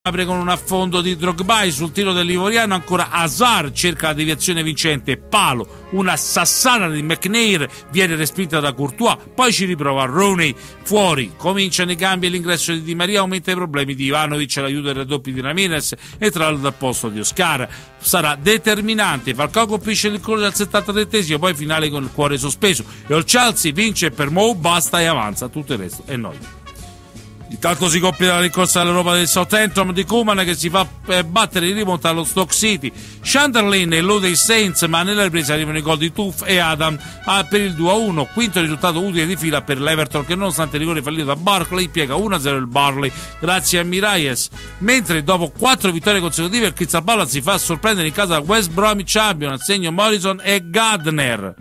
apre con un affondo di Drogba sul tiro dell'ivoriano. Ancora Hazard cerca la deviazione vincente, palo, una sassana di McNair viene respinta da Courtois, poi ci riprova Rooney, fuori, cominciano i cambi e l'ingresso di Di Maria aumenta i problemi di Ivanovic, l'aiuto del raddoppio di Ramirez e tra l'altro dal posto di Oscar. Sarà determinante, Falcao colpisce il gol al 73esimo, poi finale con il cuore sospeso e il Chelsea vince per Mo, basta e avanza, tutto il resto è noia. Intanto si compie la rincorsa all'Europa del Southampton di Koeman che si fa battere in rimonta allo Stoke City. Sunderland e Lode Saints, ma nella ripresa arrivano i gol di Tuff e Adam per il 2-1, quinto risultato utile di fila per l'Everton che nonostante il rigore fallito da Barkley piega 1-0 il Barley grazie a Miralles, mentre dopo 4 vittorie consecutive il Crystal Palace si fa sorprendere in casa da West Bromwich Albion al segno Morrison e Gardner.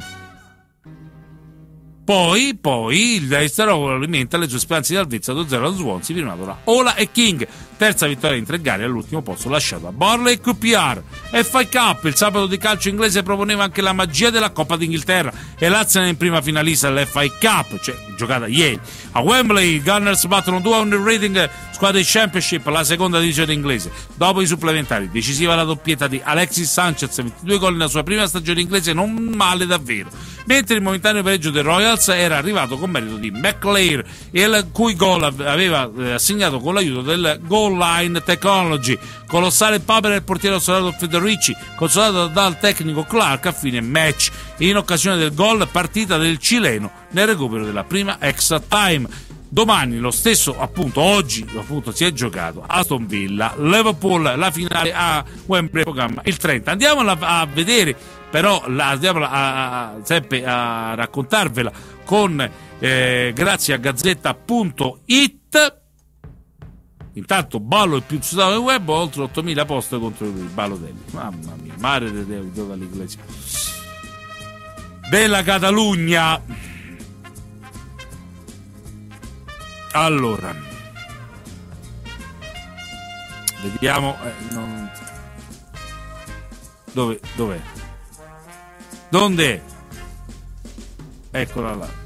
Poi il Leicester alimenta le sue speranze di salvezza 2-0 al Swansea firmato da Ola e King. Terza vittoria in 3 gare, all'ultimo posto lasciato da Burnley e QPR. FA Cup, il sabato di calcio inglese proponeva anche la magia della Coppa d'Inghilterra e l'Arsenal in prima finalista all'FA Cup, cioè giocata ieri. A Wembley i Gunners battono 2-1 il Reading, squadra di Championship, la seconda divisione inglese. Dopo i supplementari, decisiva la doppietta di Alexis Sanchez, 22 gol nella sua prima stagione inglese, non male davvero. Mentre il momentaneo pareggio dei Royals era arrivato con merito di McClair, il cui gol aveva assegnato con l'aiuto del Goal Line Technology. Colossale papera del portiere soldato Federici, consolato dal tecnico Clark a fine match in occasione del gol partita del cileno nel recupero della prima extra time. Domani lo stesso, oggi si è giocato Aston Villa, Liverpool, la finale a Wembley, programma il 30. Andiamo a vedere, però andiamo sempre a raccontarvela con grazie a Gazzetta.it. Intanto ballo il più citato del web, oltre 8.000 post contro il Balotelli. Mamma mia, mare de Deo, tutta l'Iglesia della Catalogna. Allora, vediamo dov'è? Dove? Eccola là.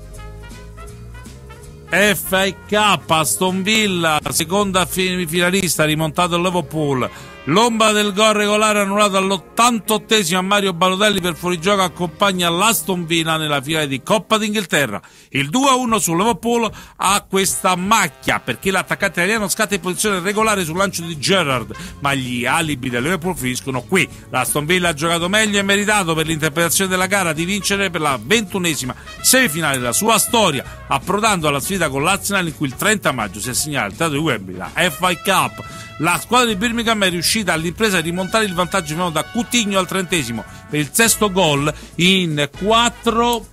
FA Cup, Aston Villa, seconda finalista, rimontato il Liverpool. L'ombra del gol regolare annullato all'88esimo a Mario Balotelli per fuorigioco accompagna l'Aston Villa nella finale di Coppa d'Inghilterra. Il 2-1 sul Liverpool ha questa macchia perché l'attaccante italiano scatta in posizione regolare sul lancio di Gerrard, ma gli alibi del Liverpool finiscono qui. L'Aston Villa ha giocato meglio e meritato per l'interpretazione della gara di vincere per la 21esima semifinale della sua storia, approdando alla sfida con l'Arsenal in cui il 30 maggio si assegna il teatro di Wembley, la FA Cup. La squadra di Birmingham è riuscita all'impresa di rimontare il vantaggio firmato da Coutinho al 30esimo per il sesto gol in 4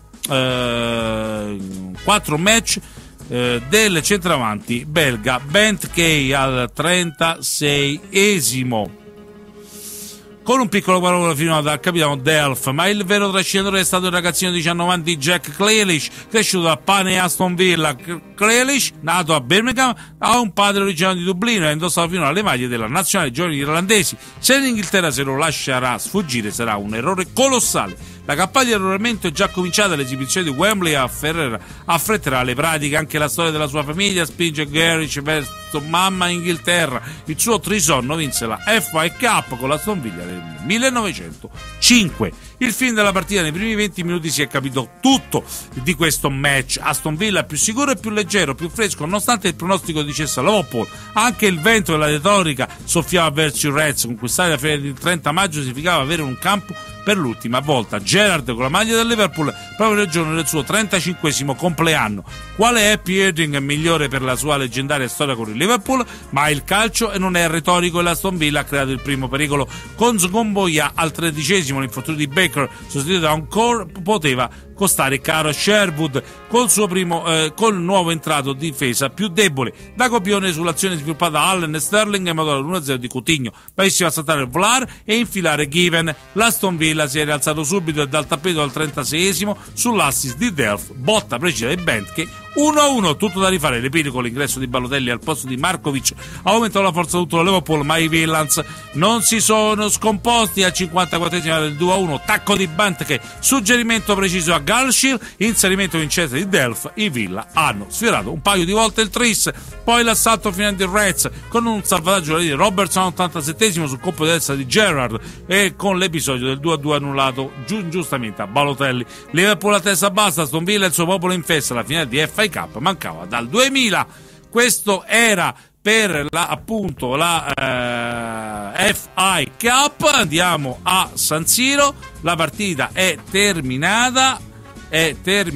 match del centravanti belga Bent Kay al 36esimo. Con un piccolo parolo firmato dal capitano Delph, ma il vero trascinatore è stato il ragazzino di 19 anni Jack Grealish, cresciuto a Pane e Aston Villa. Grealish, nato a Birmingham, ha un padre originario di Dublino e ha indossato fino alle maglie della nazionale giovani irlandesi. Se l'Inghilterra se lo lascerà sfuggire sarà un errore colossale. La campagna di arruolamento è già cominciata, l'esibizione di Wembley affretterà le pratiche, anche la storia della sua famiglia spinge Grealish verso mamma Inghilterra. Il suo trisonno vinse la FA Cup con la Aston Villa nel 1905. Il film della partita, nei primi 20 minuti si è capito tutto di questo match. Aston Villa più sicuro e più leggero, più fresco, nonostante il pronostico dicesse Liverpool. Anche il vento e la retorica soffiava verso i Reds. Conquistare la finale del 30 maggio significava avere un campo per l'ultima volta. Gerrard con la maglia del Liverpool proprio nel giorno del suo 35esimo compleanno. Quale happy ending migliore per la sua leggendaria storia con il Liverpool? Ma il calcio non è retorico e l'Aston Villa ha creato il primo pericolo con Sgomboia al 13esimo. L'infortunio di Baker sostituito da un core poteva costare caro a Sherwood col nuovo entrato difesa più debole. Da copione sull'azione sviluppata da Allen e Sterling e modo all'1-0 di Coutinho, bravissimo a saltare Vlaar e infilare Given. L'Aston Villa si è rialzato subito dal tappeto al 36esimo sull'assist di Delph, botta precisa di Bentke, 1-1, tutto da rifare. Ripeto, con l'ingresso di Balotelli al posto di Markovic ha aumentato la forza tutto lo Liverpool, ma i Villains non si sono scomposti. Al 54esimo del 2-1, tacco di Bantke, suggerimento preciso a Galshil, inserimento vincente di Delph. I Villa hanno sfiorato un paio di volte il tris, poi l'assalto finale di Reds con un salvataggio di Robertson all'87esimo sul colpo di destra di Gerrard e con l'episodio del 2-2 annullato giustamente a Balotelli. Liverpool a testa bassa, Aston Villa e il suo popolo in festa. La finale di FA Cup mancava dal 2000. Questo era per la FA Cup. Andiamo a San Siro, la partita è terminata, e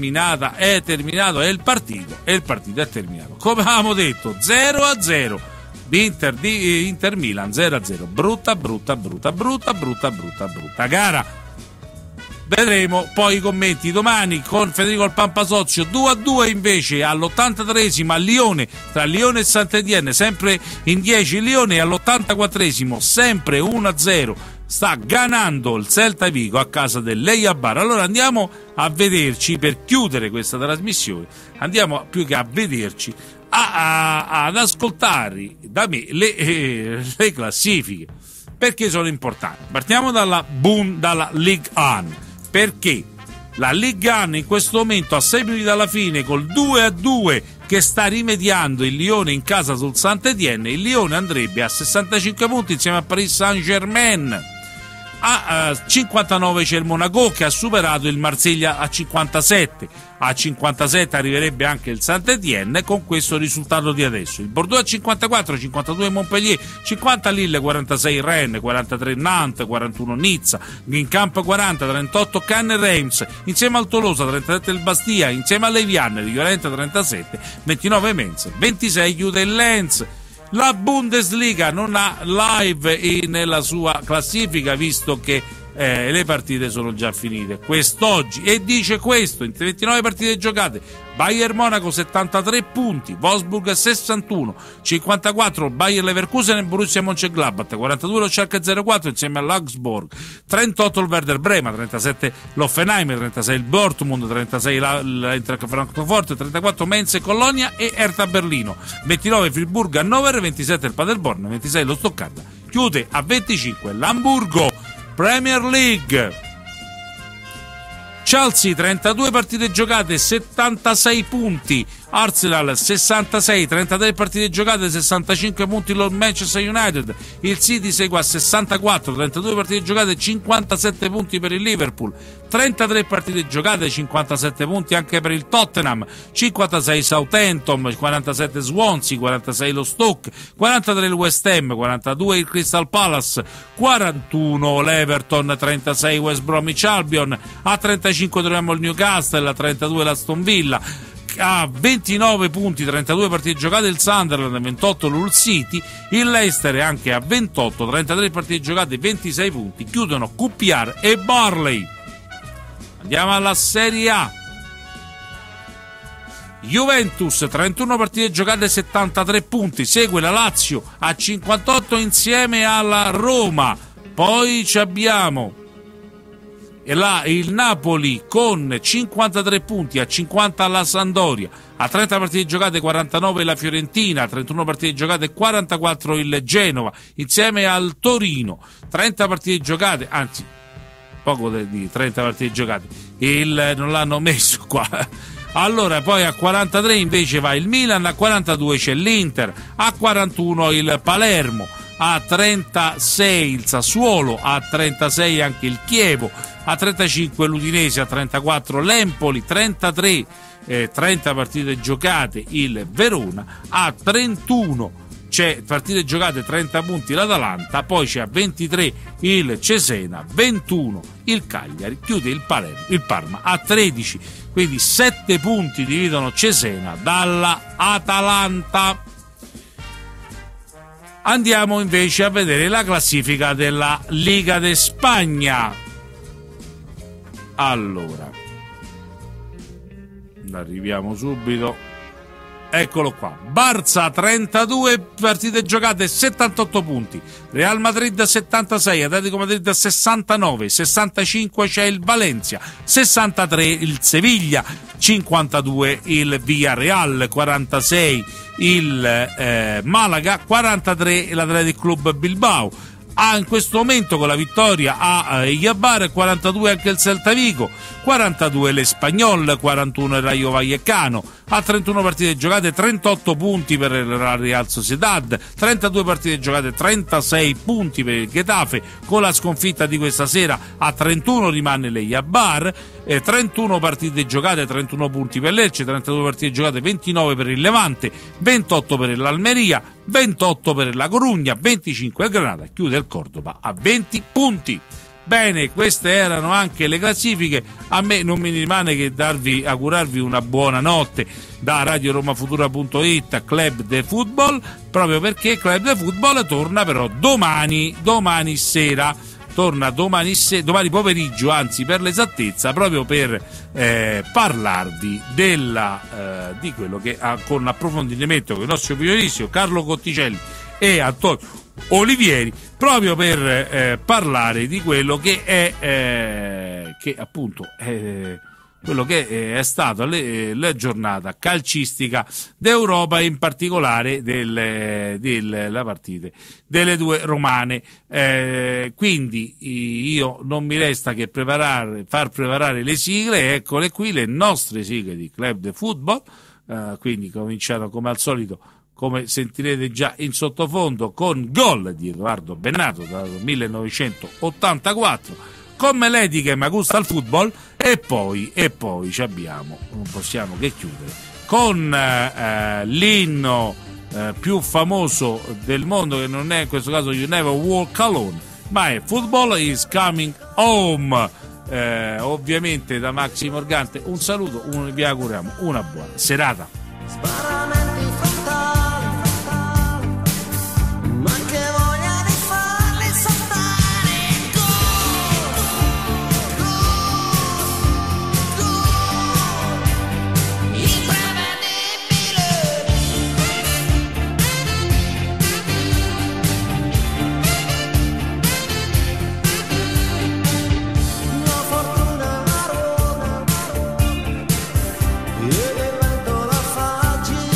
il partito è terminato. Come avevamo detto, 0-0. Inter Milan 0-0. Brutta gara. Vedremo poi i commenti domani con Federico il Pampasozio. 2-2 invece all'83esimo a Lione, tra Lione e Saint-Étienne, sempre in 10 Lione, e all'84esimo sempre 1-0 sta ganando il Celta Vigo a casa dell'Eibar. Allora andiamo a vederci, per chiudere questa trasmissione, andiamo più che a vederci ad ascoltare da me le classifiche, perché sono importanti. Partiamo dalla Ligue 1, perché la Ligue 1 in questo momento a 6 minuti dalla fine, col 2-2 che sta rimediando il Lione in casa sul Saint-Étienne, il Lione andrebbe a 65 punti insieme a Paris Saint-Germain. A 59 c'è il Monaco che ha superato il Marsiglia a 57. A 57 arriverebbe anche il Saint-Étienne con questo risultato di adesso. Il Bordeaux a 54, 52 Montpellier, 50 Lille, 46 Rennes, 43 Nantes, 41 Nizza, Guingamp 40, 38 Cannes Reims, insieme al Tolosa 37 il Bastia, insieme all'Evian di Llorente 37, 29 Menz, 26 chiude il Lens. La Bundesliga non ha live nella sua classifica, visto che le partite sono già finite quest'oggi, e dice questo: in 29 partite giocate, Bayern Monaco 73 punti, Wolfsburg 61, 54 Bayer Leverkusen e Borussia Mönchengladbach, 42 lo Schalke 04 insieme all'Augsburg, 38 il Werder Brema, 37 l'Hoffenheim, 36 il Dortmund, 36 l'Eintracht Francoforte, 34 Mainz e Colonia e Hertha Berlino, 29 Friburgo Hannover, 27 il Paderborn, 26 lo Stoccarda, chiude a 25 l'Hamburgo. Premier League, Chelsea 32 partite giocate, 76 punti, Arsenal 66, 33 partite giocate, 65 punti lo Manchester United, il City segue a 64, 32 partite giocate, 57 punti per il Liverpool, 33 partite giocate, 57 punti anche per il Tottenham, 56 Southampton, 47 Swansea, 46 lo Stoke, 43 il West Ham, 42 il Crystal Palace, 41 l'Everton, 36 West Bromwich Albion, a 35 troviamo il Newcastle, a 32 l'Aston Villa, a 29 punti, 32 partite giocate il Sunderland, 28 l'Hull City, il Leicester anche a 28, 33 partite giocate, 26 punti, chiudono QPR e Burnley. Andiamo alla Serie A. Juventus 31 partite giocate, 73 punti, segue la Lazio a 58 insieme alla Roma, poi ci abbiamo il Napoli con 53 punti, a 50 la Sampdoria, a 30 partite giocate 49 la Fiorentina, a 31 partite giocate 44 il Genova, insieme al Torino, 30 partite giocate, anzi poco di 30 partite giocate, non l'hanno messo qua. Allora poi a 43 invece va il Milan, a 42 c'è l'Inter, a 41 il Palermo, a 36 il Sassuolo, a 36 anche il Chievo, a 35 l'Udinese, a 34 l'Empoli, 33 30 partite giocate il Verona, a 31 c'è partite giocate 30 punti l'Atalanta, poi c'è a 23 il Cesena, 21 il Cagliari, chiude il Parma a 13, quindi 7 punti dividono Cesena dalla Atalanta. Andiamo invece a vedere la classifica della Liga de Spagna. Allora, arriviamo subito. eccolo qua. Barça 32 partite giocate, 78 punti. Real Madrid 76, Atletico Madrid 69, 65 c'è il Valencia, 63 il Sevilla, 52 il Villarreal, 46 il Malaga, 43 l'Athletic Club Bilbao. In questo momento con la vittoria a Eibar, 42 anche il Celta Vigo, 42 l'Espanyol, 41 il Rayo Vallecano. A 31 partite giocate, 38 punti per la Real Sociedad, 32 partite giocate, 36 punti per il Getafe. Con la sconfitta di questa sera a 31 rimane l'Eibar, 31 partite giocate, 31 punti per l'Elche, 32 partite giocate, 29 per il Levante, 28 per l'Almeria, 28 per la Corugna, 25 il Granada, chiude il Cordoba a 20 punti. Bene, queste erano anche le classifiche. A me non mi rimane che augurarvi una buona notte da radioromafutura.it, Club de Football, proprio perché Club de Football torna però domani sera. Torna domani pomeriggio, anzi per l'esattezza, proprio per parlarvi di quello che con approfondimento con i nostri opinionisti Carlo Cotticelli e Antonio Olivieri, proprio per parlare di quello che è quello che è stata la giornata calcistica d'Europa, in particolare delle partite delle due romane. Quindi io non mi resta che far preparare le sigle. Eccole qui le nostre sigle di Club de Football. Quindi cominciano come al solito, come sentirete già in sottofondo, con Gol di Edoardo Bennato dal 1984, con Melody che mi gusta il football, e poi ci abbiamo, non possiamo che chiudere con l'inno più famoso del mondo, che non è in questo caso You Never Walk Alone, ma è Football is Coming Home, ovviamente da Maxi Morgante. Un saluto, vi auguriamo una buona serata. E il vento la fa girare.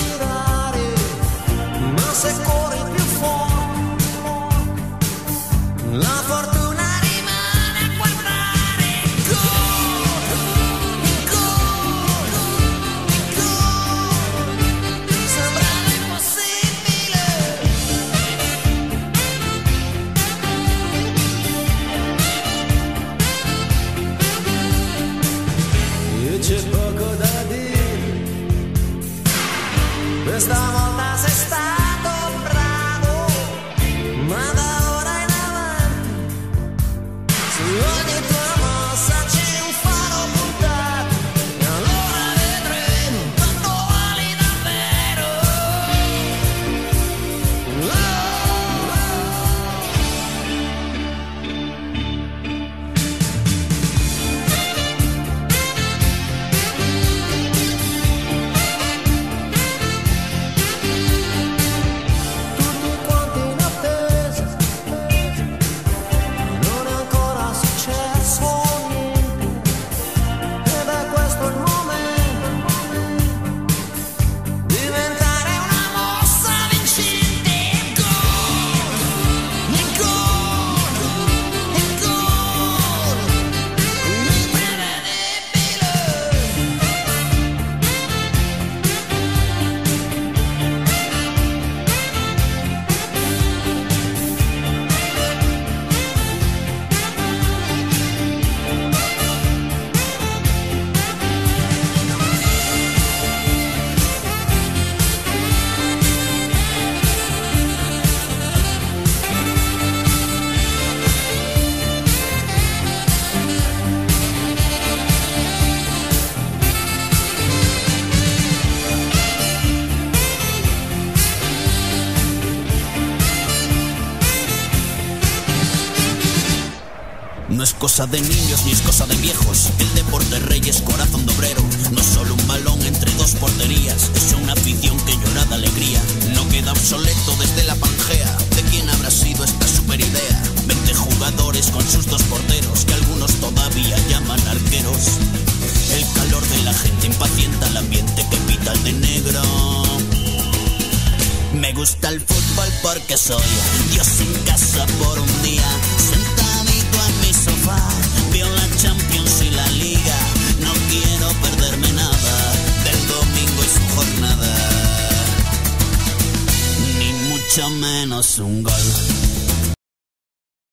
No es cosa de niños ni es cosa de viejos. El deporte rey es corazón de obrero. No es solo un balón entre dos porterías, es una afición que llora de alegría. No queda obsoleto desde la Pangea. ¿De quién habrá sido esta super idea? 20 jugadores con sus dos porteros, que algunos todavía llaman arqueros. El calor de la gente impacienta el ambiente que pita el de negro. Me gusta el fútbol porque soy Dios sin